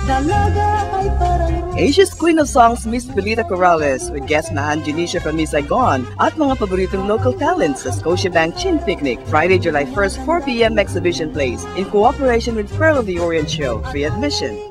Asia's Queen of Songs, Miss Pilita Corrales, with guest na Angelisha from Miss Saigon at mga paboritong local talents sa Scotia Bank CHIN Picnic, Friday, July 1st, 4 p.m. Exhibition Place, in cooperation with Pearl of the Orient Show. Free admission.